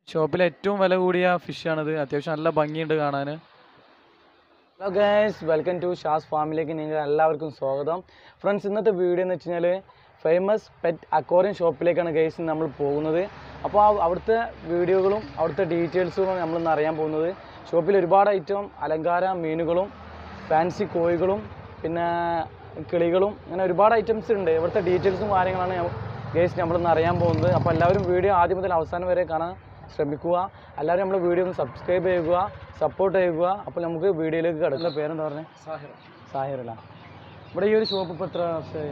ഷോപ്പിലെ ഏറ്റവും വില കൂടിയ ഫിഷാണിത്. അത്യാവശ്യം നല്ല ഭംഗിയുണ്ട് കാണാൻ. ഹലോ ഗൈസ്, വെൽക്കം ടു ഷാസ് ഫാമിലേക്ക് നിങ്ങൾ എല്ലാവർക്കും സ്വാഗതം. ഫ്രണ്ട്സ്, ഇന്നത്തെ വീഡിയോ എന്ന് വെച്ച് കഴിഞ്ഞാൽ ഫേമസ് പെറ്റ് അക്വേറിയം ഷോപ്പിലേക്കാണ് ഗൈസ് നമ്മൾ പോകുന്നത്. അപ്പോൾ അവിടുത്തെ വീഡിയോകളും അവിടുത്തെ ഡീറ്റെയിൽസുകളും നമ്മളിന്ന് അറിയാൻ പോകുന്നത്. ഷോപ്പിൽ ഒരുപാട് ഐറ്റം അലങ്കാര മീനുകളും ഫാൻസി കോഴികളും പിന്നെ കിളികളും അങ്ങനെ ഒരുപാട് ഐറ്റംസ് ഉണ്ട്. ഇവിടുത്തെ ഡീറ്റെയിൽസും കാര്യങ്ങളാണ് ഗൈസ് നമ്മളിന്ന് അറിയാൻ പോകുന്നത്. അപ്പോൾ എല്ലാവരും വീഡിയോ ആദ്യം മുതൽ അവസാനം വരെ കാണാൻ ശ്രമിക്കുക. എല്ലാവരും നമ്മുടെ വീഡിയോ ഒന്ന് സബ്സ്ക്രൈബ് ചെയ്യുക, സപ്പോർട്ട് ചെയ്യുക. അപ്പോൾ നമുക്ക് വീഡിയോയിലേക്ക് കിടക്കുന്ന പേരെന്താ പറഞ്ഞത്? സാഹിർ അല്ല. ഇവിടെ ഈ ഒരു ഷോപ്പ് ഇപ്പോൾ എത്ര വർഷമായി?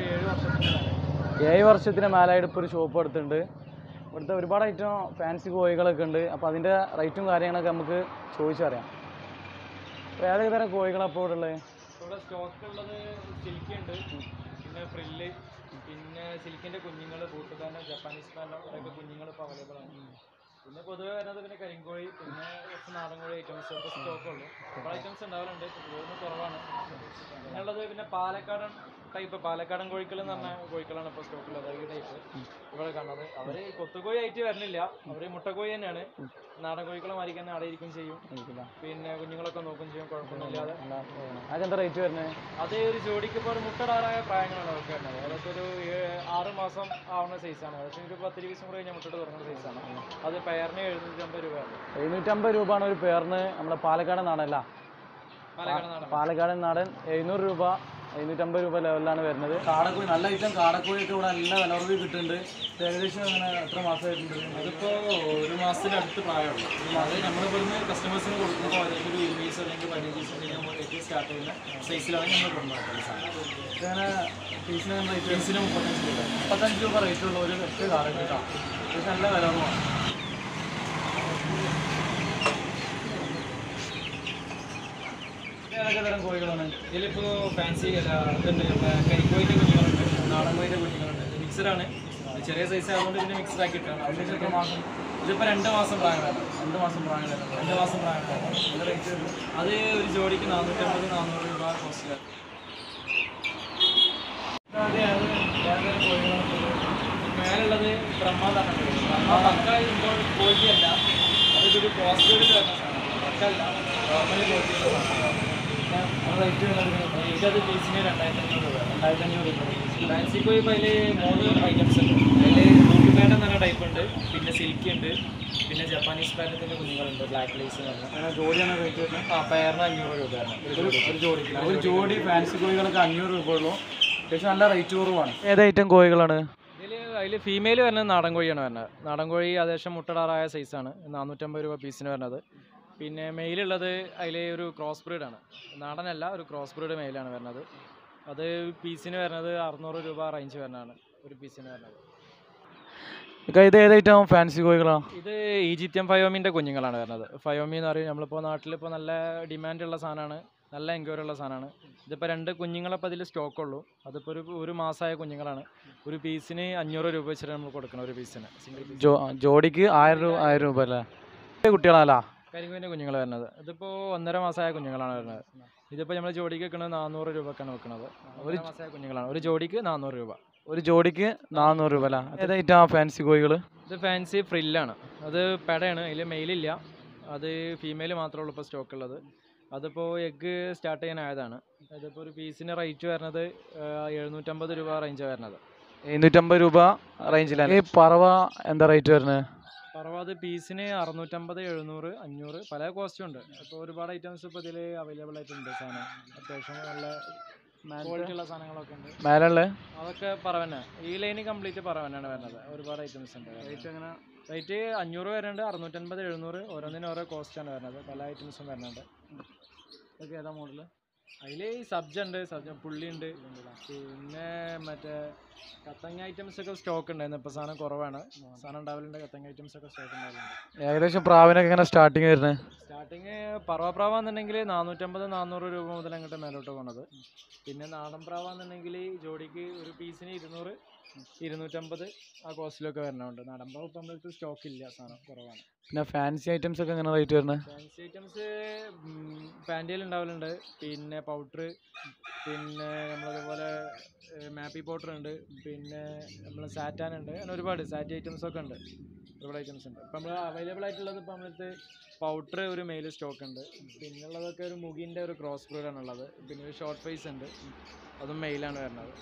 7 വർഷത്തിന് മേലായിട്ട് ഇപ്പോൾ ഒരു ഷോപ്പ് എടുത്തിട്ടുണ്ട്. ഇവിടുത്തെ ഒരുപാട് ഐറ്റം ഫാൻസി കോഴികളൊക്കെ ഉണ്ട്. അപ്പോൾ അതിൻ്റെ റേറ്റും കാര്യങ്ങളൊക്കെ നമുക്ക് ചോദിച്ചറിയാം. അപ്പോൾ ഏതൊക്കെ തരം കോഴികളാണ് അപ്പോൾ ഇവിടെ ഉള്ളത്? ഇവിടെ സ്റ്റോക്ക് ഉള്ളത് സിൽക്കി ഉണ്ട്, പിന്നെ ഫ്രില്ല്, പിന്നെ സിൽക്കിൻ്റെ കുഞ്ഞുങ്ങൾ, കൂട്ടുകാരൻ, ജപ്പാനീസ് പാനോ, അതൊക്കെ കുഞ്ഞുങ്ങൾ ഇപ്പോൾ അവൈലബിൾ ആണ്. പിന്നെ പൊതുവെ വരുന്നത് പിന്നെ കരിങ്കോഴി, പിന്നെ കുറച്ച് നാടൻ കോഴി ഐറ്റംസ് ഒക്കെ സ്റ്റോക്ക് ഉള്ളൂ. ഒരുപാട് ഐറ്റംസ് ഉണ്ടാവാറുണ്ട്, കൂടുതലും കുറവാണ്. പിന്നുള്ളത് പിന്നെ പാലക്കാടൻ ടൈപ്പ്, പാലക്കാടൻ കോഴികൾ എന്ന് പറഞ്ഞ കോഴികളാണ് ഇപ്പോൾ സ്റ്റോക്കുള്ളത്. ഈ ടൈപ്പ് ഇവിടെ കാണുന്നത് അവർ കൊത്തുകോഴി ആയിട്ട് വരുന്നില്ല, അവർ മുട്ടക്കോഴി തന്നെയാണ്. നാടൻ കോഴികളെ മാറി തന്നെ അവിടെ ഇരിക്കും ചെയ്യും, പിന്നെ കുഞ്ഞുങ്ങളൊക്കെ നോക്കും ചെയ്യും, കുഴപ്പമൊന്നുമില്ലാതെ. അതെന്താ റേറ്റ് വരുന്നത്? അത് ഒരു ജോഡിക്ക് ഇപ്പോൾ ഒരു മുട്ടടാറായ പ്രായങ്ങളാണ് അവർക്ക് വരുന്നത്. അതൊക്കെ ഒരു 6 മാസം ആവുന്ന സൈസാണ്. അതൊക്കെ ഒരു 10-20 ദിവസം കൂടെ കഴിഞ്ഞാൽ മുട്ടട്ട് തുടങ്ങുന്ന സൈസാണ്. അത് പെയറിന് 750 രൂപയാണ്. 750 രൂപയാണ് ഒരു പെയറിന്. നമ്മുടെ പാലക്കാടൻ നാടല്ല, പാലക്കാടൻ നാടൻ 700 രൂപ, 750 രൂപ ലെവലിലാണ് വരുന്നത്. കാടക്കോഴി നല്ല ഐറ്റം കാടക്കോഴിയൊക്കെ ഇവിടെ നല്ല വില കുറവ് കിട്ടുന്നുണ്ട്. ഏകദേശം അങ്ങനെ എത്ര മാസമായിട്ടുണ്ട്? അതിപ്പോൾ 1 മാസത്തിനടുത്ത് പ്രായമുള്ളൂ. അത് നമ്മളിവിടുന്ന് കസ്റ്റമേഴ്സിന് കൊടുക്കുമ്പോൾ അതായത് ഒരു 20 പീസ് അല്ലെങ്കിൽ 15 പീസ് നമ്മൾ ഏറ്റവും സ്റ്റാർട്ട് ചെയ്യുന്ന സൈസിലാണ് നമ്മൾ കൊണ്ടുപോകുന്നത്. അങ്ങനെ പീസിന് പീസിന് 35 രൂപ. 35 രൂപ റേറ്റുള്ള ഒരു ഒറ്റ കാടൻ കേട്ടോ. ഇത് നല്ല വില കുറവാണ്. ഏതൊക്കെ തരം കോഴികളാണ്? ഇതിലിപ്പോൾ ഫാൻസി ഇതുണ്ട്, കരിക്കോയിൻ്റെ കുഞ്ഞുങ്ങളുണ്ട്, നാടൻ കോയിൻ്റെ കുഞ്ഞുങ്ങളുണ്ട്. മിക്സഡാണ്, ചെറിയ സൈസ് ആയതുകൊണ്ട് ഇതിന് മിക്സഡ് ആക്കി ഇട്ടാണ്. എത്ര മാസം? ഇതിപ്പോൾ 2 മാസം പ്രായമാണ്. 2 മാസം പ്രായം. 2 മാസം പ്രായമാണ്. അതിൻ്റെ റേറ്റ് വരുന്നത് അത് ഒരു ജോഡിക്ക് 450-400 രൂപ കോസ്റ്റിലാണ്. മേലുള്ളത് ബ്രഹ്മാതാണ്. പക്ക ഇപ്പോൾ ക്വാളിറ്റി അല്ല, അതൊരു കോസ്റ്റ് വരുന്ന സാധനമാണ്. പക്കല്ല, നോർമലി ക്വാളിറ്റി ഉള്ള സാധനമാണ്. റേറ്റ് വരുന്നത് എനിക്കത് പീസിന് 2500 രൂപ. 2500 രൂപ. ഫാൻസി കോഴി ഇപ്പോൾ അതിൽ 3 ഐറ്റംസ് ഉണ്ട്. അതിൽ റൂബി പാറ്റൻ എന്ന് പറഞ്ഞ ടൈപ്പ് ഉണ്ട്, പിന്നെ സിൽക്കി ഉണ്ട്, പിന്നെ ജപ്പാനീസ് പാറ്റത്തിൻ്റെ കുഞ്ഞുങ്ങളുണ്ട്, ബ്ലാക്ക് ലൈസ് എന്ന് പറഞ്ഞാൽ. അങ്ങനെ ജോഡിയാണ് റേറ്റ് വരുന്നത്. പെയറിന് 500 രൂപയാണ് ഒരു ജോഡിക്ക്. ഒരു ജോഡി ഫാൻസി കോഴികളൊക്കെ 500 രൂപ ഉള്ളൂ. അത്യാവശ്യം നല്ല റേറ്റ് കുറവാണ്. ഏത് ഐറ്റം കോഴികളാണ്? അതിൽ ഫീമെയിൽ വരുന്നത് നാടൻ കോഴിയാണ് വരുന്നത്. നാടൻ കോഴി ഏകദേശം മുട്ടടാറായ സൈസാണ്, 450 രൂപ പീസിന് വരുന്നത്. പിന്നെ മെയിലുള്ളത് അതിൽ ഒരു ക്രോസ് ബ്രീഡാണ്, നാടനല്ല, ഒരു ക്രോസ് ബ്രീഡ് മെയിലാണ് വരുന്നത്. അത് പീസിന് വരുന്നത് 600 രൂപ റേഞ്ച് വരുന്നതാണ് ഒരു പീസിന് വരുന്നത്. ഇത് ഏത് ഐറ്റം ഫാൻസി കോഴികളാണ്? ഇത് ഈജിപ്ഷ്യൻ ഫയോമിൻ്റെ കുഞ്ഞുങ്ങളാണ് വരുന്നത്. ഫയോമി എന്ന് പറയും, നമ്മളിപ്പോൾ നാട്ടിലിപ്പോൾ നല്ല ഡിമാൻഡുള്ള സാധനമാണ്, നല്ല എൻക്വയറി ഉള്ള സാധനമാണ്. ഇതിപ്പോൾ 2 കുഞ്ഞുങ്ങളപ്പോൾ അതിൽ സ്റ്റോക്കുള്ളൂ. അതിപ്പോൾ ഒരു മാസമായ കുഞ്ഞുങ്ങളാണ്. ഒരു പീസിന് 500 രൂപ വെച്ചിട്ട് നമ്മൾ കൊടുക്കണം ഒരു പീസിന്. ജോഡിക്ക് 1000 രൂപ അല്ലേ? കുട്ടികളല്ല, കരിമീൻ്റെ കുഞ്ഞുങ്ങൾ വരുന്നത്. ഇതിപ്പോൾ 1.5 മാസമായ കുഞ്ഞുങ്ങളാണ് വരുന്നത്. ഇതിപ്പോൾ നമ്മൾ ജോഡിക്ക് വെക്കുന്നത് 400 രൂപക്കാണ് വെക്കുന്നത്. ഒരു മാസമായ കുഞ്ഞുങ്ങളാണ്, ഒരു ജോഡിക്ക് 400 രൂപ. ഒരു ജോഡിക്ക് 400 രൂപ അല്ല? ഏതായിട്ടാ ഫാൻസി കോഴികൾ? ഇത് ഫാൻസി ഫ്രില്ലാണ്, അത് പെടയാണ്, അതിൽ മെയിലില്ല, അത് ഫീമെയിൽ മാത്രമേ ഉള്ളൂ ഇപ്പോൾ സ്റ്റോക്ക് ഉള്ളത്. അതിപ്പോൾ എഗ്ഗ് സ്റ്റാർട്ട് ചെയ്യാനായതാണ്. അതിപ്പോൾ ഒരു പീസിന് റേറ്റ് വരുന്നത് 750 രൂപ റേഞ്ചാണ് വരുന്നത്. 750 രൂപ റേഞ്ചിലാണ്. ഈ പറവ എന്താ റേറ്റ് വരുന്നത്? പറവ അത് പീസിന് 650, 700, 500 പല കോസ്റ്റും ഉണ്ട്. അപ്പോൾ ഒരുപാട് ഐറ്റംസ് ഇപ്പോൾ ഇതിൽ അവൈലബിൾ ആയിട്ടുണ്ട്. സാധനം അത്യാവശ്യം നല്ല ക്വാളിറ്റി ഉള്ള സാധനങ്ങളൊക്കെ ഉണ്ട്. മേലുള്ള അതൊക്കെ പറവന്നെ, ഈ ലൈന് കംപ്ലീറ്റ് പറവന്നാണ് വരുന്നത്. ഒരുപാട് ഐറ്റംസ് ഉണ്ട്. റേറ്റ് 500 വരുന്നുണ്ട്, 650, 700, ഓരോന്നിനും ഓരോ കോസ്റ്റാണ് വരുന്നത്. പല ഐറ്റംസും വരുന്നുണ്ട്. ഇതൊക്കെ ഏതാ മോഡൽ? അതിൽ സബ്ജ ഉണ്ട്, പുള്ളി ഉണ്ട്, പിന്നെ മറ്റേ കത്തങ്ങ ഐറ്റംസ് ഒക്കെ സ്റ്റോക്ക് ഉണ്ടായിരുന്നു. ഇപ്പോൾ സാധനം കുറവാണ്, സാധനം ഉണ്ടാവലുണ്ട്. കത്തങ്ങ ഐറ്റംസ് ഒക്കെ സ്റ്റോക്ക് ഉണ്ടാവുന്നുണ്ട്. ഏകദേശം പ്രാവിനൊക്കെ എങ്ങനെ സ്റ്റാർട്ടിങ് വരുന്നത്? സ്റ്റാർട്ടിങ് പറവപ്രാവാന്നുണ്ടെങ്കിൽ 450-400 രൂപ മുതൽ അങ്ങോട്ട് മേലോട്ട് പോണത്. പിന്നെ നാടൻ പ്രാവാന്നുണ്ടെങ്കിൽ ജോഡിക്ക് ഒരു പീസിന് 200-250 ആ കോസ്റ്റിലൊക്കെ വരണുണ്ട്. നാടൻ പ്രാവ് ഇപ്പം നമ്മളടുത്ത് സ്റ്റോക്ക് ഇല്ല, സാധനം കുറവാണ്. പിന്നെ ഫാൻസി ഐറ്റംസ് ഒക്കെ എങ്ങനെ റേറ്റ് വരുന്നത്? ഫാൻസി ഐറ്റംസ് പാൻറ്റിയിൽ ഉണ്ടാവലുണ്ട്, പിന്നെ പൗഡർ, പിന്നെ നമ്മളതുപോലെ മാപ്പി പൗഡർ ഉണ്ട്, പിന്നെ നമ്മൾ സാറ്റാൻ ഉണ്ട്, അങ്ങനെ ഒരുപാട് സാറ്റി ഐറ്റംസ് ഒക്കെ ഉണ്ട്, ഒരുപാട് ഐറ്റംസ് ഉണ്ട്. ഇപ്പം നമ്മൾ അവൈലബിൾ ആയിട്ടുള്ളത് ഇപ്പം നമ്മളടുത്ത് പൗഡർ ഒരു മെയിൽ സ്റ്റോക്ക് ഉണ്ട്, പിന്നുള്ളതൊക്കെ ഒരു മുഗിൻ്റെ ഒരു ക്രോസ് ബ്രീഡാണ് ഉള്ളത്, പിന്നെ ഒരു ഷോർട്ട് ഫേസ് ഉണ്ട്, അതും മെയിലാണ് വരുന്നത്.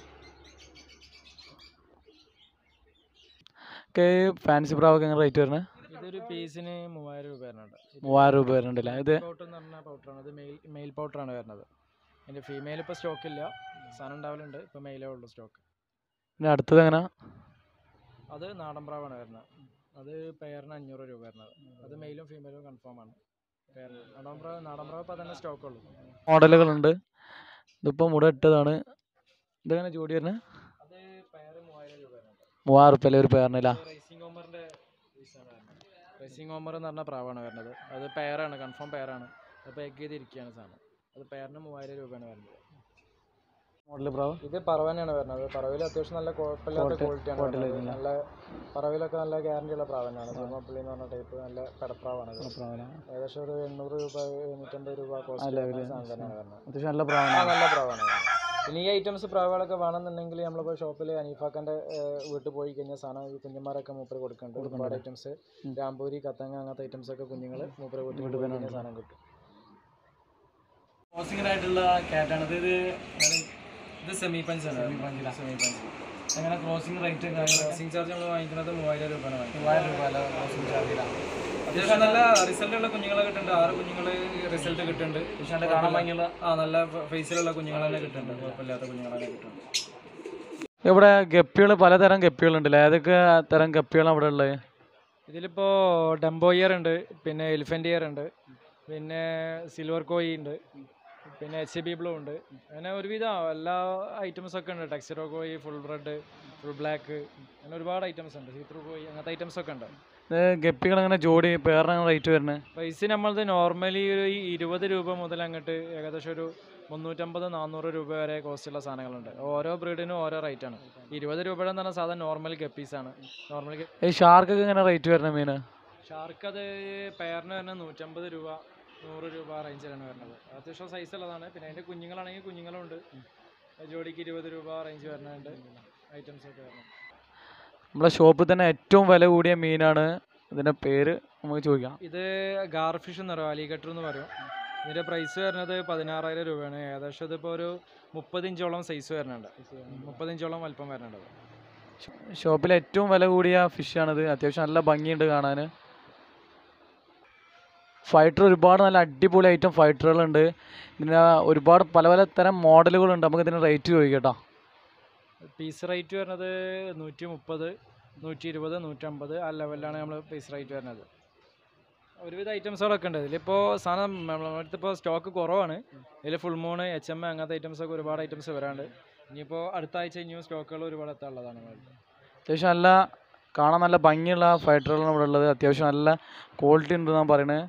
ഫാൻസി പ്രാവൊക്കെ എങ്ങനെ റേറ്റ് വരുന്നത്? ഇതൊരു പീസിന് 3000 രൂപ വരുന്നുണ്ട്. 3000 രൂപ വരുന്നുണ്ടല്ലേ? ഇത് പൗഡർ എന്ന് പറഞ്ഞ പൗഡറാണ്, അത് മെയിൽ പൗഡറാണ് വരുന്നത്. അതിൻ്റെ ഫീമെയിൽ ഇപ്പോൾ സ്റ്റോക്കില്ല, സാധനം ഉണ്ടാവലുണ്ട്, ഇപ്പോൾ മെയിലേ ഉള്ളൂ സ്റ്റോക്ക്. പിന്നെ അടുത്തത് എങ്ങനെ? അത് നാടൻ പ്രാവാണ് വരുന്നത്, അത് പെയറിന് 500 രൂപ വരുന്നത്. അത് മെയിലും ഫീമെയിലും കൺഫേം ആണ്. നാടൻ പ്രാവ് ഇപ്പോൾ തന്നെ സ്റ്റോക്കുള്ളൂ. മോഡലുകളുണ്ട്. ഇതിപ്പോൾ മുട ഇട്ടതാണ്. ഇതെങ്ങനെ ജോഡി വരുന്നത്? അത് പെയർ 3000 രൂപ വരുന്നുണ്ട്. 3000 റുപ്യ ഒരു പെയറിനില്ല. റേസിംഗ് ഓമറിൻ്റെ പീസാണ് വരുന്നത്. റേസിംഗ് ഓമർ എന്ന് പറഞ്ഞ പ്രാവാണ് വരുന്നത്, അത് പെയറാണ്, കൺഫേം പെയറാണ്. അപ്പോൾ എഗ് ചെയ്തിരിക്കുകയാണ് സാധനം. അത് പെയറിന് 3000 രൂപയാണ് വരുന്നത്. മോഡൽ പ്രാവ് ഇത് പറവ തന്നെയാണ് വരുന്നത്. പറവയിൽ അത്യാവശ്യം നല്ല കുഴപ്പമില്ലാത്ത ക്വാളിറ്റിയാണ്. നല്ല പറവയിലൊക്കെ നല്ല ഗ്യാരണ്ടി ഉള്ള പ്രാവ് തന്നെയാണ്. സുമപ്പള്ളി എന്ന് പറഞ്ഞ ടൈപ്പ് നല്ല പെടപ്രാവാണ്. ഏകദേശം ഒരു 800 രൂപ 850 രൂപ കോസ്റ്റ് സാധനം തന്നെയാണ് വരുന്നത്. അത്യാവശ്യം നല്ല പ്രാവാണ്. നല്ല പ്രാവാണ്. പിന്നെ ഈ ഐറ്റംസ് പ്രാവുകളൊക്കെ വേണമെന്നുണ്ടെങ്കിൽ നമ്മളിപ്പോൾ ഷോപ്പിൽ അനീഫാക്കൻ്റെ വീട്ടിൽ പോയി കഴിഞ്ഞാൽ സാധനം ഈ കുഞ്ഞന്മാരൊക്കെ മൂപ്പര് കൊടുക്കുന്നുണ്ട്. ഒരുപാട് ഐറ്റംസ് രാംപൂരി, കത്തങ്ങ അങ്ങനത്തെ ഐറ്റംസ് ഒക്കെ കുഞ്ഞുങ്ങൾ മൂപ്പര് വീട്ടിൽ തന്നെ സാധനം കിട്ടും. ക്രോസിങ്ങിനായിട്ടുള്ള ക്യാറ്റാണ് ഇത് സെമി പഞ്ചാണ്. സെമി പഞ്ച് അങ്ങനെ ക്രോസിംഗ് റേറ്റ് ക്രോസിംഗ് ചാർജ് നമ്മൾ വാങ്ങിക്കുന്നത് 3000 രൂപയാണ്. 3000 രൂപ അല്ല ക്രോസിംഗ് ചാർജിലാണ്. അത്യാവശ്യം നല്ല റിസൾട്ടുള്ള കുഞ്ഞുങ്ങളെ കിട്ടുന്നുണ്ട്. 6 കുഞ്ഞുങ്ങൾ റിസൾട്ട് കിട്ടുന്നുണ്ട്. പക്ഷേ കാണാൻ ഭംഗിയുള്ള നല്ല ഫേസിലുള്ള കുഞ്ഞുങ്ങൾ തന്നെ കിട്ടുന്നുണ്ട്. കുഴപ്പമില്ലാത്ത കുഞ്ഞുങ്ങളെ കിട്ടുന്നുണ്ട്. ഇവിടെ ഗപ്പികൾ പലതരം ഗപ്പികളുണ്ടല്ലേ? ഏതൊക്കെ തരം ഗപ്പികളാണ് അവിടെ ഉള്ളത്? ഇതിലിപ്പോൾ ഡംബോ ഇയർ ഉണ്ട്, പിന്നെ എലിഫൻ്റ് ഇയർ ഉണ്ട്, പിന്നെ സിൽവർ കോയി ഉണ്ട്, പിന്നെ HB ബ്ലൂ ഉണ്ട്. അങ്ങനെ ഒരുവിധം എല്ലാ ഐറ്റംസൊക്കെ ഉണ്ട്. ടെക്സ്ചറോ കോയി, ഫുൾ ബ്രെഡ്, ഫുൾ ബ്ലാക്ക്, അങ്ങനെ ഒരുപാട് ഐറ്റംസ് ഉണ്ട്. സീത്രൂ കോയി അങ്ങനത്തെ ഐറ്റംസൊക്കെ ഉണ്ട്. ഗപ്പികൾ അങ്ങനെ ജോഡി പേരിനാണ് റേറ്റ് വരുന്നത്? പ്രൈസ് നമ്മളത് നോർമലി ഒരു 20 രൂപ മുതൽ അങ്ങോട്ട് ഏകദേശം ഒരു 350-400 രൂപ വരെ കോസ്റ്റുള്ള സാധനങ്ങളുണ്ട്. ഓരോ ബ്രീഡിനും ഓരോ റേറ്റാണ്. 20 രൂപയുടെ എന്ന് പറഞ്ഞാൽ സാധാരണ നോർമൽ ഗപ്പീസാണ്. നോർമൽ ഈ ഷാർക്കൊക്കെ എങ്ങനെ റേറ്റ് വരുന്നത് മീൻ? ഷാർക്ക് അത് പെയറിന് വരുന്നത് 150 രൂപ 100 രൂപ റേഞ്ചിലാണ് വരുന്നത്. അത്യാവശ്യം സൈസ് ഉള്ളതാണ്. പിന്നെ അതിൻ്റെ കുഞ്ഞുങ്ങളാണെങ്കിൽ കുഞ്ഞുങ്ങളുണ്ട്, ജോഡിക്ക് 20 രൂപ റേഞ്ച് വരുന്നുണ്ട് ഐറ്റംസൊക്കെ വരുന്നത്. നമ്മളെ ഷോപ്പിൽ തന്നെ ഏറ്റവും വില കൂടിയ മീനാണ്, ഇതിൻ്റെ പേര് നമുക്ക് ചോദിക്കാം. ഇത് ഗാർഫിഷ് എന്ന് പറയും, അലിഗട്ടർ എന്ന് പറയും. ഇതിൻ്റെ പ്രൈസ് വരുന്നത് 16,000 രൂപയാണ്. ഏകദേശം ഇതിപ്പോൾ ഒരു 30 ഇഞ്ചോളം സൈസ് വരുന്നുണ്ട്, 30 ഇഞ്ചോളം വലിപ്പം വരുന്നുണ്ട്. ഷോപ്പിൽ ഏറ്റവും വില കൂടിയ ഫിഷാണിത്. അത്യാവശ്യം നല്ല ഭംഗിയുണ്ട് കാണാൻ. ഫൈറ്റർ ഒരുപാട് നല്ല അടിപൊളി ഐറ്റം ഫൈറ്ററുകളുണ്ട്. പിന്നെ ഒരുപാട് പല പല തരം മോഡലുകളുണ്ട്. നമുക്ക് ഇതിന് റേറ്റ് ചോദിക്കട്ടോ. പീസ് റേറ്റ് വരുന്നത് 130, 120, 150 ആ ലെവലിലാണ് നമ്മൾ പീസ് റേറ്റ് വരുന്നത്. ഒരുവിധ ഐറ്റംസുകളൊക്കെ ഉണ്ട്. ഇതിലിപ്പോൾ സാധനം നമ്മളടുത്തിപ്പോൾ സ്റ്റോക്ക് കുറവാണ്. ഇതിൽ ഫുൾ മൂൺ, HM അങ്ങനത്തെ ഐറ്റംസൊക്കെ ഒരുപാട് ഐറ്റംസ് വരാണ്ട്. ഇനിയിപ്പോൾ അടുത്ത ആഴ്ച ഇനിയും സ്റ്റോക്കുകൾ ഒരുപാട് എത്താനുള്ളതാണ്. അത്യാവശ്യം നല്ല കാണാൻ നല്ല ഭംഗിയുള്ള ഫൈറ്ററുകളാണ് ഇവിടെ ഉള്ളത്. അത്യാവശ്യം നല്ല ക്വാളിറ്റി ഉണ്ട് എന്നാണ് പറയുന്നത്.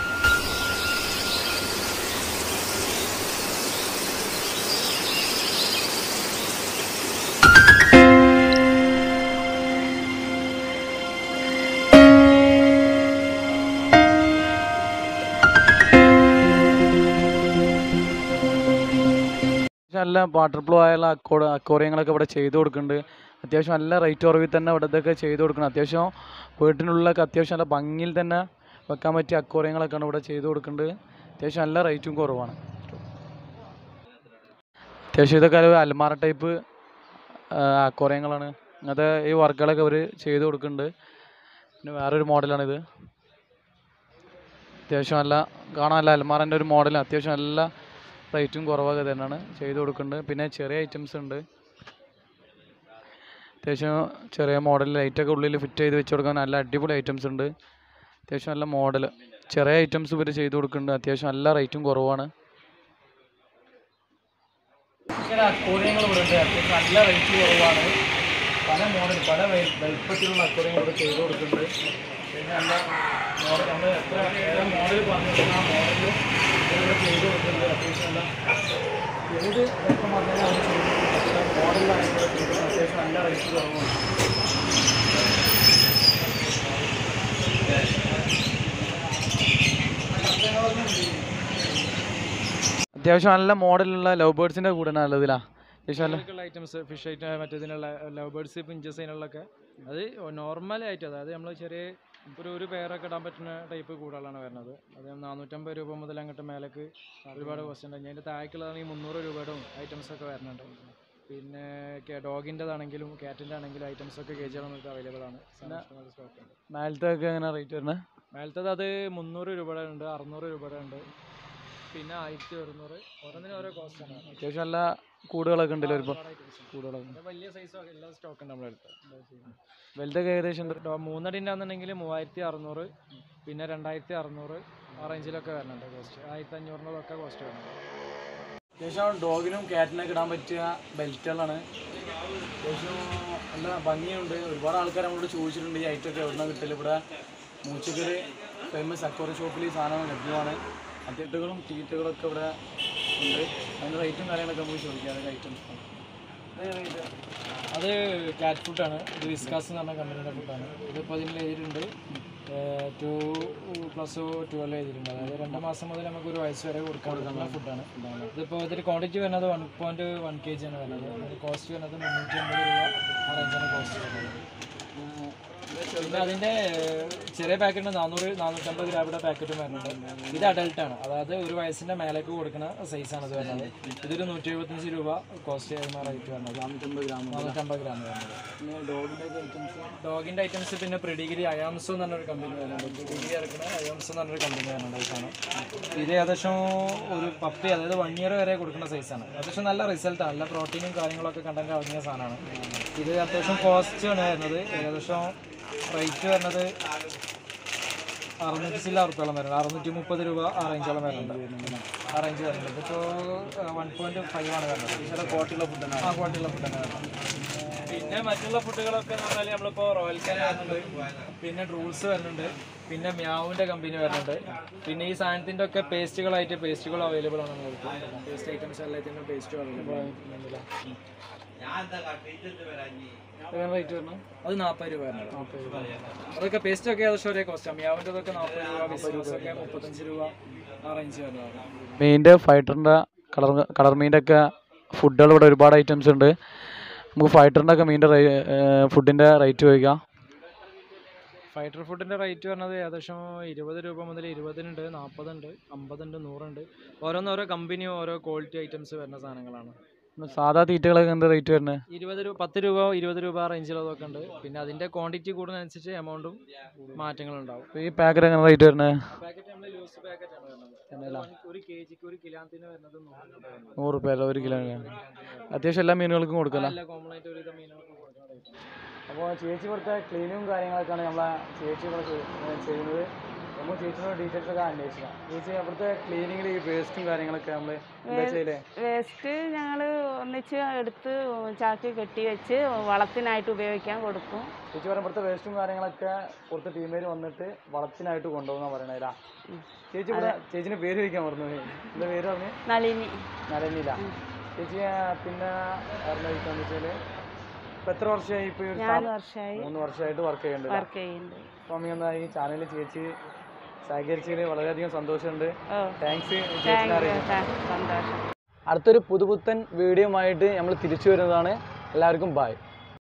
നല്ല വാട്ടർ ഫ്ലോ ആയുള്ള അക്വേറിയങ്ങളൊക്കെ ഇവിടെ ചെയ്ത് കൊടുക്കുന്നുണ്ട്. അത്യാവശ്യം നല്ല റേറ്റ് കുറവിൽ തന്നെ ഇവിടെ ഇതൊക്കെ ചെയ്ത് കൊടുക്കണം. അത്യാവശ്യം വീട്ടിനുള്ളിലൊക്കെ അത്യാവശ്യം നല്ല ഭംഗിയിൽ തന്നെ വെക്കാൻ പറ്റിയ അക്വേറിയങ്ങളൊക്കെയാണ് ഇവിടെ ചെയ്ത് കൊടുക്കുന്നുണ്ട്. അത്യാവശ്യം നല്ല റേറ്റും കുറവാണ്. അത്യാവശ്യം ഇതൊക്കെ അൽമാര ടൈപ്പ് അക്വേറിയങ്ങളാണ്. അങ്ങനത്തെ ഈ വർക്കുകളൊക്കെ അവർ ചെയ്ത് കൊടുക്കുന്നുണ്ട്. പിന്നെ വേറൊരു മോഡലാണിത്. അത്യാവശ്യം നല്ല കാണാൻ നല്ല അൽമാരൻ്റെ ഒരു മോഡൽ. അത്യാവശ്യം നല്ല റേറ്റും കുറവൊക്കെ തന്നെയാണ് ചെയ്ത് കൊടുക്കുന്നുണ്ട്. പിന്നെ ചെറിയ ഐറ്റംസ് ഉണ്ട്. അത്യാവശ്യം ചെറിയ മോഡൽ ലൈറ്റൊക്കെ ഉള്ളിൽ ഫിറ്റ് ചെയ്ത് വെച്ച് കൊടുക്കാൻ നല്ല അടിപൊളി ഐറ്റംസ് ഉണ്ട്. അത്യാവശ്യം നല്ല മോഡൽ ചെറിയ ഐറ്റംസ് ഇവർ ചെയ്ത് കൊടുക്കുന്നുണ്ട്. അത്യാവശ്യം നല്ല റേറ്റും കുറവാണ്. ഇങ്ങനെ അക്വേറിയങ്ങൾ ഇവിടെ ഉണ്ട്. അത്യാവശ്യം നല്ല റേറ്റ് കുറവാണ്. പല മോഡൽ പല വലിപ്പത്തിലുള്ള അക്വേറിയങ്ങൾ ഇവിടെ ചെയ്ത് കൊടുക്കുന്നുണ്ട്. പിന്നെ നല്ല മോഡൽ നമ്മൾ എത്ര ഏതാ മോഡൽ പറഞ്ഞിട്ടുണ്ടെങ്കിൽ ആ മോഡലിൽ ഇവിടെ ചെയ്ത് കൊടുക്കുന്നുണ്ട്. അത്യാവശ്യം നല്ല ഏത് ഇപ്പം പറഞ്ഞാൽ അവർ ചെയ്തിട്ടുണ്ട്. മോഡലിലാണ് ഇവിടെ ചെയ്തത്. അത്യാവശ്യം നല്ല റേറ്റ് കുറവാണ്. അത്യാവശ്യം നല്ല മോഡലുള്ള ലവ് ബേർഡ്സിൻ്റെ കൂടെ നല്ലതിലാ അത്യാവശ്യം ഐറ്റംസ് ഫിഷ് ഐറ്റം മറ്റേതിനുള്ള ലവ് ബേർഡ്സ് പിഞ്ചസ് അതിനുള്ളൊക്കെ അത് നോർമലായിട്ട് അതായത് നമ്മൾ ചെറിയ ഒരു പെയറൊക്കെ ഇടാൻ പറ്റുന്ന ടൈപ്പ് കൂടുകളാണ് വരുന്നത്. അത് 450 രൂപ മുതൽ അങ്ങോട്ട് മേലേക്ക് ഒരുപാട് കോസ്റ്റ് ഉണ്ട്. അതിൻ്റെ താഴേക്കുള്ളതാണെങ്കിൽ 300 രൂപയുടെ ഐറ്റംസൊക്കെ വരുന്നുണ്ട്. പിന്നെ ഡോഗിൻ്റെതാണെങ്കിലും ക്യാറ്റിൻ്റെ ആണെങ്കിലും ഐറ്റംസൊക്കെ കേജുകൾ നമുക്ക് അവൈലബിൾ ആണ്. സ്റ്റോക്ക് ഉണ്ട്. മേലത്തൊക്കെ എങ്ങനെ റേറ്റ് വരുന്നത്? മേലത്തത് അത് 300 രൂപയുടെ ഉണ്ട്, 600 രൂപയുടെ ഉണ്ട്, പിന്നെ 1100. ഓരോന്നിനും ഓരോ കോസ്റ്റാണ്. അത്യാവശ്യം നല്ല കൂടുകളൊക്കെ ഉണ്ടല്ലോ ഒരുപാട് കൂടുകളൊക്കെ. വലിയ സൈസോ എല്ലാ സ്റ്റോക്ക് ഉണ്ട് നമ്മളെടുത്ത്. വലുതൊക്കെ ഏകദേശം 3 അടിൻ്റെ ആണെന്നുണ്ടെങ്കിൽ 3600, പിന്നെ 2600 ആ റേഞ്ചിലൊക്കെ വരുന്നുണ്ട് കോസ്റ്റ്. 1500 കോസ്റ്റ് വരുന്നുണ്ട്. അത്യാവശ്യം ഡോഗിനും ക്യാറ്റിനൊക്കെ ഇടാൻ പറ്റിയ ബെൽറ്റുകളാണ്. അത്യാവശ്യം നല്ല ഭംഗിയുണ്ട്. ഒരുപാട് ആൾക്കാർ നമ്മളോട് ചോദിച്ചിട്ടുണ്ട് ഈ ഐറ്റമൊക്കെ എവിടെ നിന്നാണ് കിട്ടല്. ഇവിടെ മൂച്ചിക്കൽ ഫേമസ് അക്വേറിയം ഷോപ്പിൽ ഈ സാധനം ലഭ്യമാണ്. അത്യട്ടുകളും തീറ്റകളൊക്കെ ഇവിടെ ഉണ്ട്. അതിൻ്റെ റേറ്റും കാര്യങ്ങളൊക്കെ നമുക്ക് ചോദിക്കാം. അതൊക്കെ ഐറ്റംസ് അത് ക്യാറ്റ് ഫുഡാണ്. ഇത് വിസ്കാസ് എന്ന് പറഞ്ഞ കമ്പനിയുടെ ഫുഡാണ്. ഇതിപ്പോൾ അതിൽ എഴുതിയിട്ടുണ്ട് 2+12 എഴുതിയിട്ടുണ്ട്. അതായത് 2 മാസം മുതൽ നമുക്ക് 1 വയസ്സ് വരെ കൊടുക്കാനുള്ള ഫുഡാണ്. ഇതിപ്പോൾ ഇതിൽ ക്വാണ്ടിറ്റി വരുന്നത് 1.1 kg ആണ് വരുന്നത്. കോസ്റ്റ് വരുന്നത് 350 രൂപ ആ റേഞ്ചാണ് കോസ്റ്റ് വരുന്നത്. പിന്നെ അതിൻ്റെ ചെറിയ പാക്കറ്റിന് 400-450 രൂപയുടെ പാക്കറ്റും വരുന്നുണ്ട്. ഇത് അഡൽട്ടാണ്, അതായത് 1 വയസ്സിൻ്റെ മേലേക്ക് കൊടുക്കുന്ന സൈസാണ് ഇത് വരുന്നത്. ഇതൊരു 175 രൂപ കോസ്റ്റ് ചെയ്യുന്ന റേറ്റ് വരുന്നത്. 450 ഗ്രാം വരുന്നത്. പിന്നെ ഡോഗിൻ്റെ ഐറ്റംസ് പിന്നെ പ്രിഡിഗിരി അയാംസോ എന്ന് പറഞ്ഞൊരു കമ്പനി വരുന്നുണ്ട്. പ്രിഡിഗിരി ഇറക്കുന്ന അയാംസോ എന്ന് പറഞ്ഞൊരു കമ്പനി വരുന്നുണ്ട്. ഇതാണ് ഇത് ഏകദേശം ഒരു പപ്പി, അതായത് 1 ഇയർ വരെ കൊടുക്കുന്ന സൈസാണ്. അത്യാവശ്യം നല്ല റിസൾട്ടാണ്. നല്ല പ്രോട്ടീനും കാര്യങ്ങളൊക്കെ കണ്ടന്റ് അടങ്ങിയ സാധനമാണ്. ഇത് അത്യാവശ്യം കോസ്റ്റ് ആണ് വരുന്നത്. ഏകദേശം റേറ്റ് വരുന്നത് 600 റുപ്യോളം വരുന്നുണ്ട്. 630 രൂപ ആ റേഞ്ചോളം വരുന്നുണ്ട്. ആ റേഞ്ച് വരുന്നുണ്ട്. ഇപ്പോൾ 1.5 ആണ് വരുന്നത്. ക്വാളിറ്റിയുള്ള ഫുഡാണ്. ആ ക്വാളിറ്റിയുള്ള ഫുഡാണ് വരുന്നത്. പിന്നെ മറ്റുള്ള ഫുഡുകളൊക്കെ എന്ന് പറഞ്ഞാൽ നമ്മളിപ്പോൾ റോയൽ കാൻ വരുന്നുണ്ട്, പിന്നെ ഡ്രൂൾസ് വരുന്നുണ്ട്, പിന്നെ മ്യാവിൻ്റെ കമ്പനി വരുന്നുണ്ട്. പിന്നെ ഈ സാധനത്തിൻ്റെ ഒക്കെ പേസ്റ്റുകൾ അവൈലബിൾ ആണ്. നമുക്ക് പേസ്റ്റ് ഐറ്റംസ് എല്ലാത്തിനും പേസ്റ്റ് അവൈലബിൾ ആണ്. റേറ്റ് വരണം അത് 40 രൂപ വരുന്നത്. അതൊക്കെ പേസ്റ്റ് ഒക്കെ ഏകദേശം ഒരേ കോസ്റ്റാണ്. മ്യാവിൻ്റെതൊക്കെ 40 രൂപ, ബിസ്ക്കറ്റ്സൊക്കെ 35 രൂപ ആ റേഞ്ച് വരുന്നതാണ്. മീനിൻ്റെ ഫൈറ്ററിൻ്റെ കളർ മീൻ്റെ ഒക്കെ ഫുഡുകൾ ഇവിടെ ഒരുപാട് ഐറ്റംസ് ഉണ്ട്. നമുക്ക് ഫൈറ്ററിൻ്റെ ഒക്കെ മീനിൻ്റെ ഫുഡിൻ്റെ റേറ്റ് ചോദിക്കാം. ഫൈറ്റർ ഫുഡിൻ്റെ റേറ്റ് വരുന്നത് ഏകദേശം 20 രൂപ മുതൽ 20 ഉണ്ട്, 40 ഉണ്ട്, 50 ഉണ്ട്, 100 ഉണ്ട്. ഓരോ കമ്പനിയും ഓരോ ക്വാളിറ്റി ഐറ്റംസ് വരുന്ന സാധനങ്ങളാണ്. സാധാ തീറ്റകളൊക്കെ എന്താ റേറ്റ് വരുന്നത്? 10 രൂപ 20 രൂപ റേഞ്ചിലതൊക്കെ ഉണ്ട്. പിന്നെ അതിൻ്റെ ക്വാണ്ടിറ്റി കൂടുന്നതനുസരിച്ച് എമൗണ്ടും മാറ്റങ്ങളുണ്ടാവും. ഈ പാക്കറ്റ് എങ്ങനെ റേറ്റ് വരുന്നത്? പാക്കറ്റ് നമ്മൾ ലൂസ് പാക്കറ്റാണ് വരുന്നത്. 1 kg 1 കിലോത്തിന് വരുന്നത് 100 രൂപ 1 കിലോ. അത്യാവശ്യം എല്ലാ മീനുകൾക്കും കൊടുക്കല. കോമൺ ആയിട്ട് ഒരുവിധ മീനുകൾക്കും കൊടുക്കണം. അപ്പോൾ ചേച്ചി ഇവിടുത്തെ ക്ലീനും കാര്യങ്ങളൊക്കെയാണ് നമ്മളെ ചേച്ചി ഇവിടെ ചെയ്യുന്നത്. നമ്മൾ ചേച്ചിയോട് ഡീറ്റെയിൽസ് ഒക്കെ അന്വേഷിക്കാം. ചേച്ചി അവിടുത്തെ ക്ലീനിങ്ങിൽ ഈ വേസ്റ്റും കാര്യങ്ങളൊക്കെ നമ്മൾ എന്താ ചെയ്യലേ? വേസ്റ്റ് ഞങ്ങൾ ഒന്നിച്ച് എടുത്ത് ചാക്കി കെട്ടി വെച്ച് വളത്തിനായിട്ട് ഉപയോഗിക്കാൻ കൊടുക്കും. ചേച്ചി പറയുമ്പോൾ ഇവിടുത്തെ വേസ്റ്റും കാര്യങ്ങളൊക്കെ പുറത്ത് ടീമേര് വന്നിട്ട് വളത്തിനായിട്ട് കൊണ്ടുപോകുന്ന പറയണേലാ. ചേച്ചി ഇവിടെ ചേച്ചിൻ്റെ പേര് ചോദിക്കാൻ പറഞ്ഞു. എന്താ പേര് പറഞ്ഞു? നളിനി. നളിനില. ചേച്ചി പിന്നെ ചോദിക്കാന്ന് വെച്ചാൽ ഇപ്പം എത്ര വർഷമായി? ഇപ്പോൾ 4 വർഷമായി. 3 വർഷമായിട്ട് വർക്ക് ചെയ്യുന്നുണ്ട്. സ്വാമി എന്നാ ഈ ചാനലിൽ ചേച്ചി സഹകരിച്ചതിൽ വളരെയധികം സന്തോഷമുണ്ട്. താങ്ക്സ്. സന്തോഷം. അടുത്തൊരു പുതുപുത്തൻ വീഡിയോ ആയിട്ട് നമ്മൾ തിരിച്ചു വരുന്നതാണ്. എല്ലാവർക്കും ബൈ.